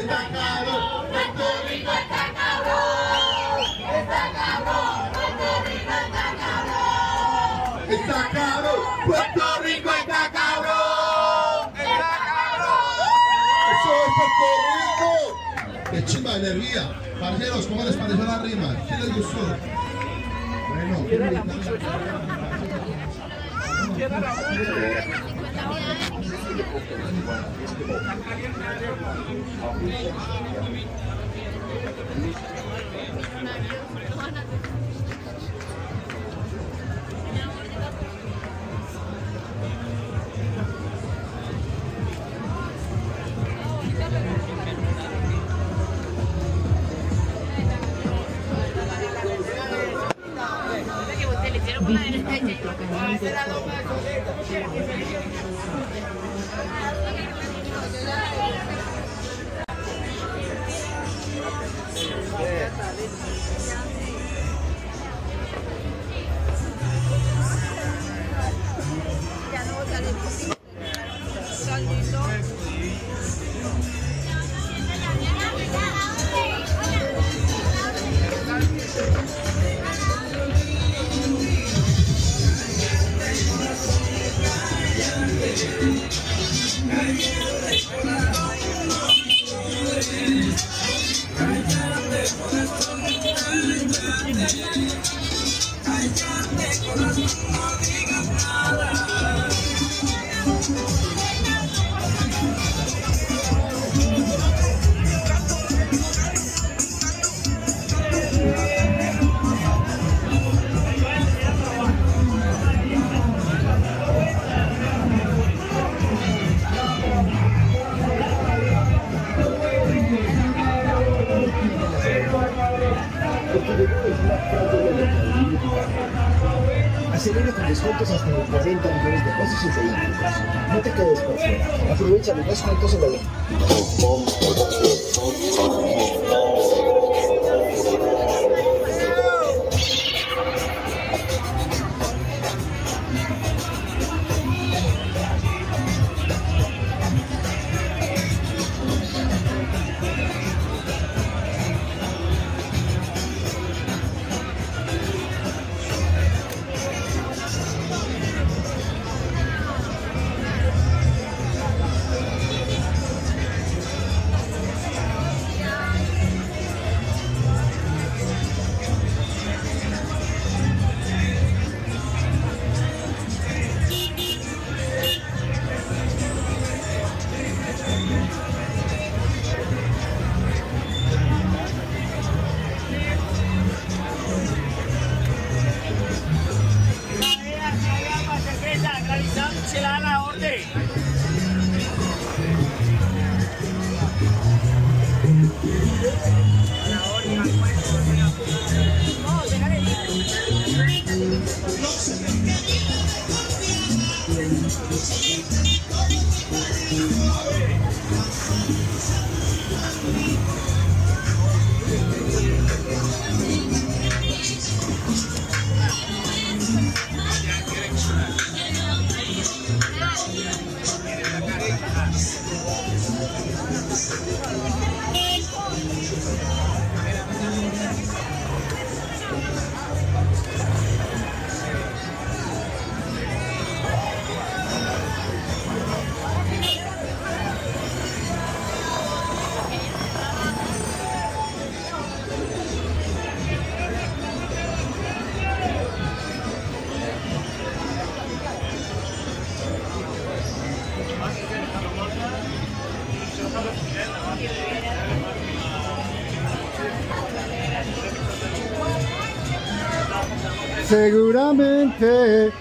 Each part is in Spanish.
está cabrón, Puerto Rico está cabrón, está cabrón, Puerto Rico está cabrón, está cabrón, Puerto Rico está cabrón, está cabrón. Eso es Puerto Rico. Qué chimba de energía. Parceros, ¿cómo les pareció la rima? ¿Quién les gustó? Bueno, Acelera con descuentos hasta de 40 millones de pesos en vehículos. No te quedes por fuera. Aprovecha los descuentos en la ley. Seguramente.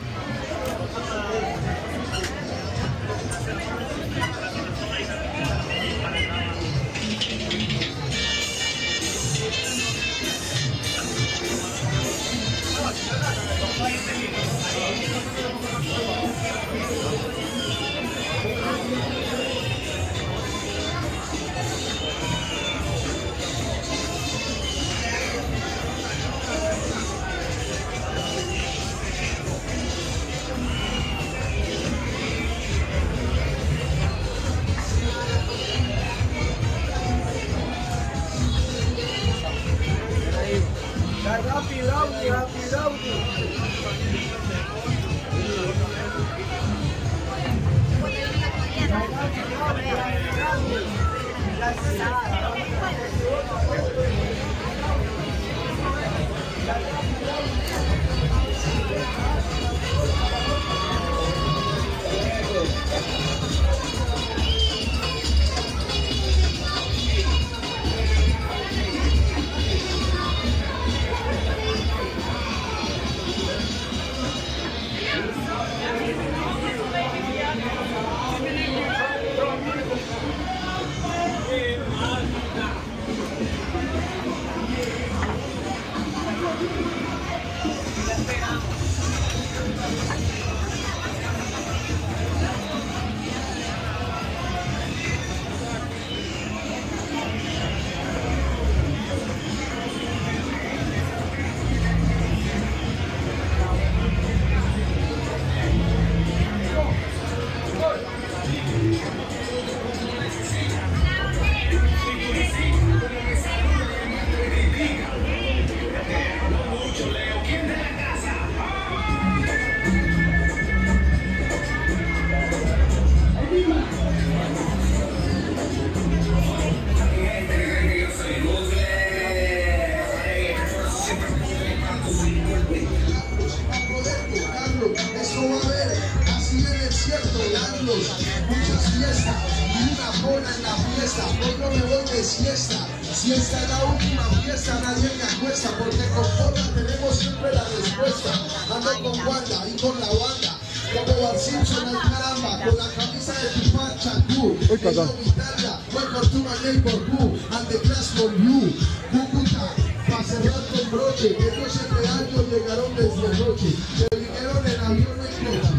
Muchas fiestas y una bola en la fiesta. Hoy no me voy de siesta. Si esta es la última fiesta, nadie me acuesta, porque con bola tenemos siempre la respuesta. Ando con Wanda y con la banda, como Bart Simpson al caramba, con la camisa de tu pancha, tú. Tengo mi talla, voy por tu neighbor, tú. And the class for you. Cúcuta, pa' cerrar con broche, que los 7 años llegaron desde noche. Se vinieron en avión o en coche.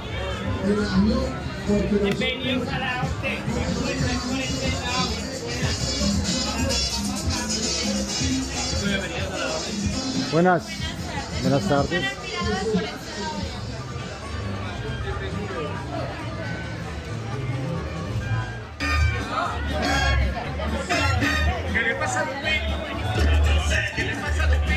En avión. Bienvenidos a la orden. Buenas tardes. ¿Qué le pasa a Lupe? ¿Qué le pasa a Lupe?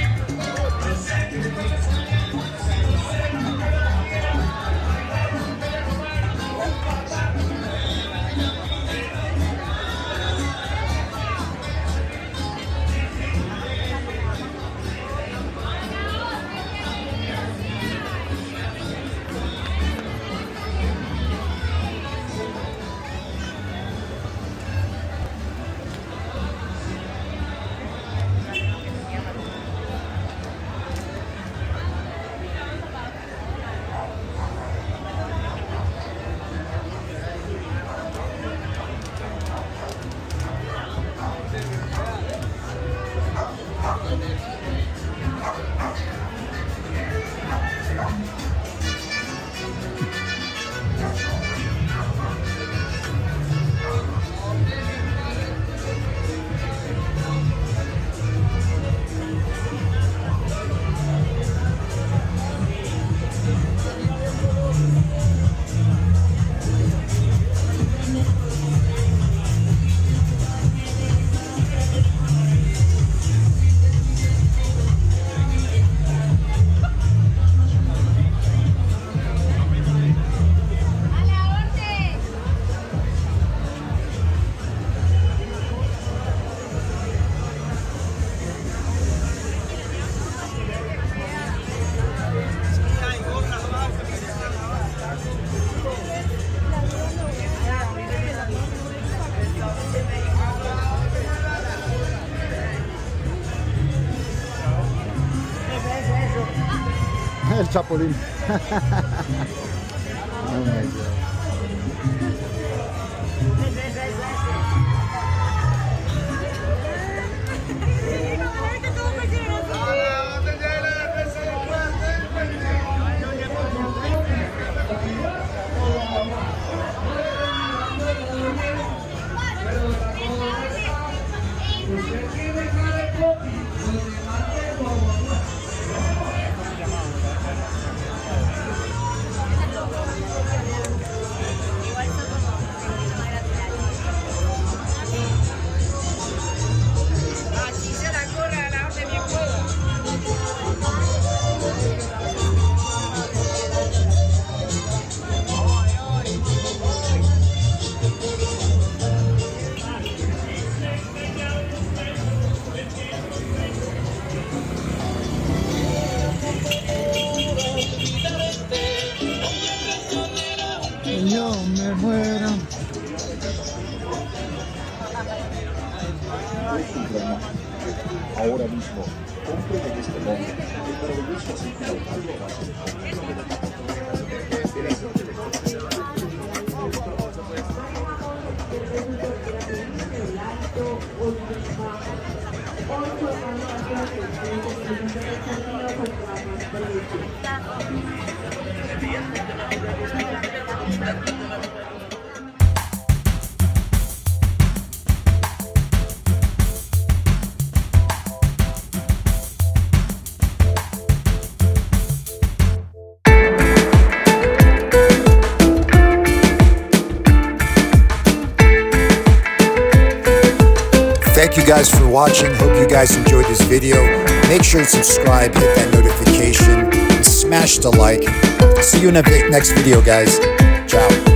El Chapulín. Oh my God. gran mágico. Ahora mismo, compre en este nombre el maravilloso aceite de algo base de Thank you guys for watching. Hope you guys enjoyed this video. Make sure to subscribe, hit that notification, and smash the like. See you in the next video, guys. Ciao.